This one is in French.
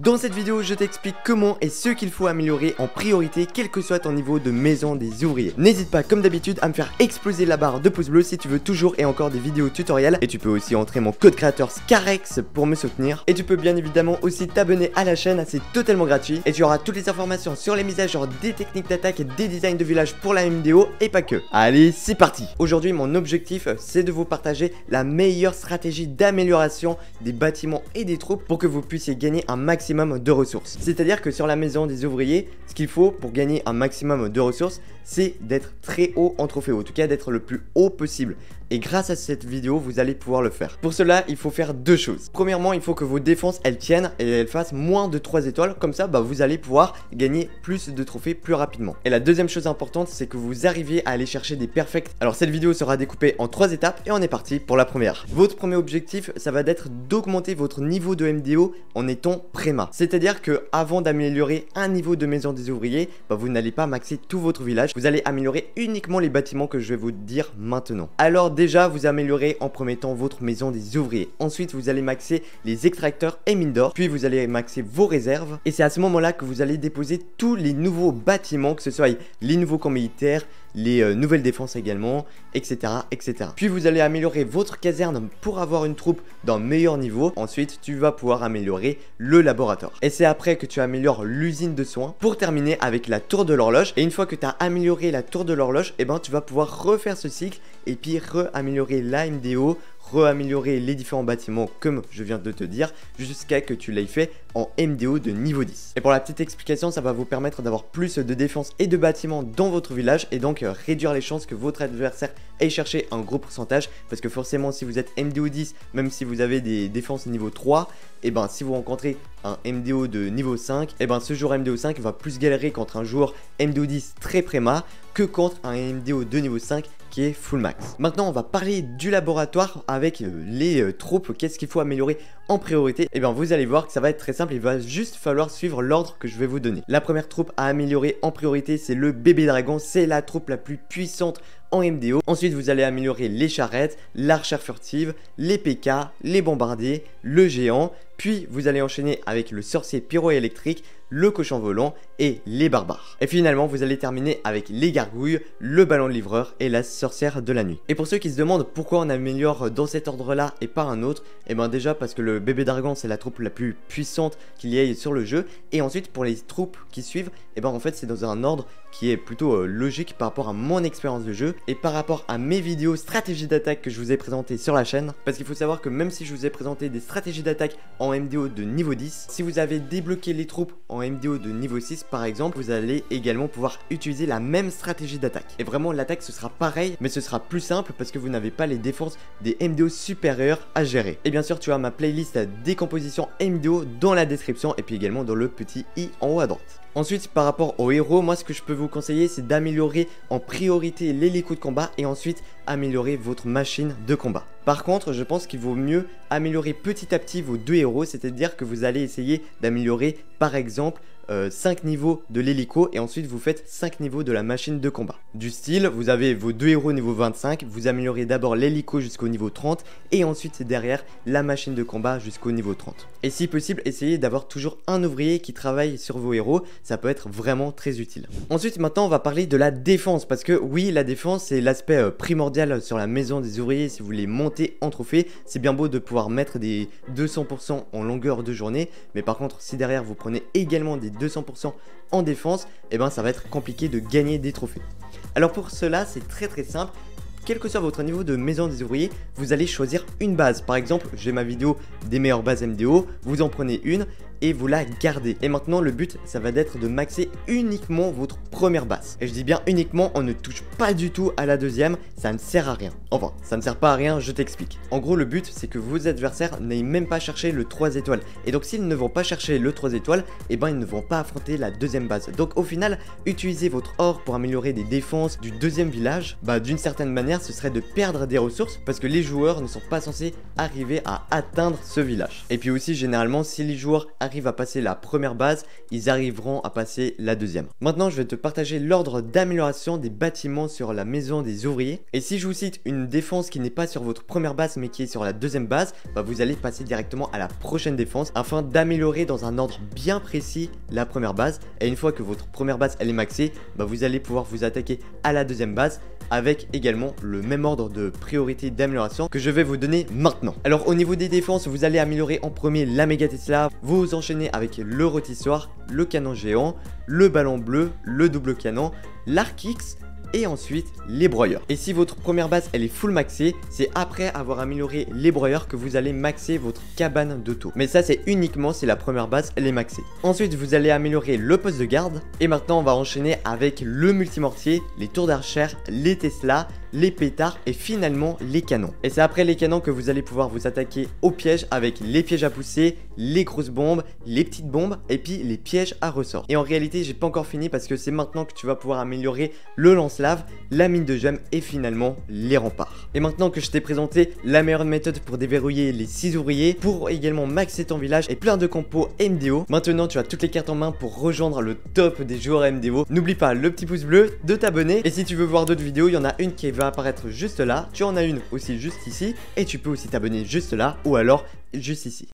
Dans cette vidéo, je t'explique comment et ce qu'il faut améliorer en priorité, quel que soit ton niveau de maison des ouvriers. N'hésite pas, comme d'habitude, à me faire exploser la barre de pouces bleus si tu veux toujours et encore des vidéos tutoriels. Et tu peux aussi entrer mon code créateur SCAREX pour me soutenir. Et tu peux bien évidemment aussi t'abonner à la chaîne, c'est totalement gratuit. Et tu auras toutes les informations sur les mises à jour des techniques d'attaque et des designs de village pour la MDO et pas que. Allez, c'est parti. Aujourd'hui, mon objectif, c'est de vous partager la meilleure stratégie d'amélioration des bâtiments et des troupes pour que vous puissiez gagner un maximum de ressources. C'est-à-dire que sur la maison des ouvriers, ce qu'il faut pour gagner un maximum de ressources, c'est d'être très haut en trophée, en tout cas d'être le plus haut possible. Et grâce à cette vidéo, vous allez pouvoir le faire. Pour cela, il faut faire deux choses. Premièrement, il faut que vos défenses, elles tiennent et elles fassent moins de 3 étoiles. Comme ça, vous allez pouvoir gagner plus de trophées plus rapidement. Et la deuxième chose importante, c'est que vous arriviez à aller chercher des perfects. Alors cette vidéo sera découpée en 3 étapes et on est parti pour la première. Votre premier objectif, ça va être d'augmenter votre niveau de MDO en étant préma. C'est-à-dire que avant d'améliorer un niveau de maison des ouvriers, vous n'allez pas maxer tout votre village. Vous allez améliorer uniquement les bâtiments que je vais vous dire maintenant. Alors déjà, vous améliorez en premier temps votre maison des ouvriers. Ensuite, vous allez maxer les extracteurs et mines d'or. Puis vous allez maxer vos réserves. Et c'est à ce moment-là que vous allez déposer tous les nouveaux bâtiments, que ce soit les nouveaux camps militaires, les nouvelles défenses également, etc., etc. Puis vous allez améliorer votre caserne pour avoir une troupe d'un meilleur niveau. Ensuite, tu vas pouvoir améliorer le laboratoire. Et c'est après que tu améliores l'usine de soins pour terminer avec la tour de l'horloge. Et une fois que tu as amélioré la tour de l'horloge, tu vas pouvoir refaire ce cycle et puis re-améliorer la MDO, re-améliorer les différents bâtiments comme je viens de te dire jusqu'à que tu l'aies fait en MDO de niveau 10. Et pour la petite explication, ça va vous permettre d'avoir plus de défense et de bâtiments dans votre village et donc réduire les chances que votre adversaire aille chercher un gros pourcentage, parce que forcément si vous êtes MDO 10, même si vous avez des défenses niveau 3, si vous rencontrez un MDO de niveau 5, ce joueur MDO 5 va plus galérer contre un joueur MDO 10 très préma que contre un MDO de niveau 5 qui est full max. Maintenant on va parler du laboratoire avec les troupes, qu'est-ce qu'il faut améliorer en priorité. Vous allez voir que ça va être très simple, il va juste falloir suivre l'ordre que je vais vous donner. La première troupe à améliorer en priorité, c'est le bébé dragon, c'est la troupe la plus puissante en MDO. Ensuite vous allez améliorer les charrettes, l'archère furtive, les PK, les bombardiers, le géant. Puis vous allez enchaîner avec le sorcier pyroélectrique, le cochon volant et les barbares. Et finalement vous allez terminer avec les gargouilles, le ballon de livreur et la sorcière de la nuit. Et pour ceux qui se demandent pourquoi on améliore dans cet ordre là et pas un autre, déjà parce que le bébé dragon c'est la troupe la plus puissante qu'il y ait sur le jeu. Et ensuite pour les troupes qui suivent, en fait c'est dans un ordre qui est plutôt logique par rapport à mon expérience de jeu et par rapport à mes vidéos stratégie d'attaque que je vous ai présentées sur la chaîne. Parce qu'il faut savoir que même si je vous ai présenté des stratégies d'attaque en MDO de niveau 10, si vous avez débloqué les troupes en MDO de niveau 6 par exemple, vous allez également pouvoir utiliser la même stratégie d'attaque. Et vraiment l'attaque ce sera pareil, mais ce sera plus simple parce que vous n'avez pas les défenses des MDO supérieurs à gérer. Et bien sûr tu as ma playlist décomposition MDO dans la description et puis également dans le petit i en haut à droite. Ensuite, par rapport aux héros, moi ce que je peux vous conseiller, c'est d'améliorer en priorité l'hélico de combat et ensuite améliorer votre machine de combat. Par contre, je pense qu'il vaut mieux améliorer petit à petit vos deux héros, c'est-à-dire que vous allez essayer d'améliorer par exemple 5 niveaux de l'hélico et ensuite vous faites 5 niveaux de la machine de combat. Du style, vous avez vos deux héros niveau 25, vous améliorez d'abord l'hélico jusqu'au niveau 30 et ensuite derrière la machine de combat jusqu'au niveau 30. Et si possible, essayez d'avoir toujours un ouvrier qui travaille sur vos héros, ça peut être vraiment très utile. Ensuite, maintenant on va parler de la défense parce que oui, la défense c'est l'aspect primordial sur la maison des ouvriers si vous voulez monter en trophée. C'est bien beau de pouvoir mettre des 200% en longueur de journée, mais par contre si derrière vous prenez également des 200% en défense, ça va être compliqué de gagner des trophées. Alors pour cela, c'est très simple. Quel que soit votre niveau de maison des ouvriers, vous allez choisir une base. Par exemple, j'ai ma vidéo des meilleures bases MDO, vous en prenez une et vous la gardez. Et maintenant le but ça va être de maxer uniquement votre première base. Et je dis bien uniquement, on ne touche pas du tout à la deuxième, ça ne sert à rien. Enfin, ça ne sert pas à rien, je t'explique. En gros le but c'est que vos adversaires n'aillent même pas chercher le 3 étoiles. Et donc s'ils ne vont pas chercher le 3 étoiles, ils ne vont pas affronter la deuxième base. Donc au final, utiliser votre or pour améliorer des défenses du deuxième village, d'une certaine manière ce serait de perdre des ressources parce que les joueurs ne sont pas censés arriver à atteindre ce village. Et puis aussi généralement si les joueurs arrivent arrivent à passer la première base, ils arriveront à passer la deuxième. Maintenant, je vais te partager l'ordre d'amélioration des bâtiments sur la maison des ouvriers. Et si je vous cite une défense qui n'est pas sur votre première base mais qui est sur la deuxième base, bah vous allez passer directement à la prochaine défense afin d'améliorer dans un ordre bien précis la première base. Et une fois que votre première base elle est maxée, bah vous allez pouvoir vous attaquer à la deuxième base avec également le même ordre de priorité d'amélioration que je vais vous donner maintenant. Alors au niveau des défenses, vous allez améliorer en premier la méga Tesla, vous enchaînez avec le rôtissoir, le canon géant, le ballon bleu, le double canon, l'arc X et ensuite les broyeurs. Et si votre première base elle est full maxée, c'est après avoir amélioré les broyeurs que vous allez maxer votre cabane d'auto. Mais ça c'est uniquement si la première base elle est maxée. Ensuite vous allez améliorer le poste de garde. Et maintenant on va enchaîner avec le multimortier, les tours d'archère, les Tesla, les pétards et finalement les canons. Et c'est après les canons que vous allez pouvoir vous attaquer aux pièges avec les pièges à pousser, les grosses bombes, les petites bombes et puis les pièges à ressort. Et en réalité j'ai pas encore fini parce que c'est maintenant que tu vas pouvoir améliorer le lance-lave, la mine de gemmes et finalement les remparts. Et maintenant que je t'ai présenté la meilleure méthode pour déverrouiller les 6 ouvriers, pour également maxer ton village et plein de compos MDO, maintenant tu as toutes les cartes en main pour rejoindre le top des joueurs MDO. N'oublie pas le petit pouce bleu, de t'abonner et si tu veux voir d'autres vidéos, il y en a une qui va apparaître juste là, tu en as une aussi juste ici et tu peux aussi t'abonner juste là ou alors juste ici.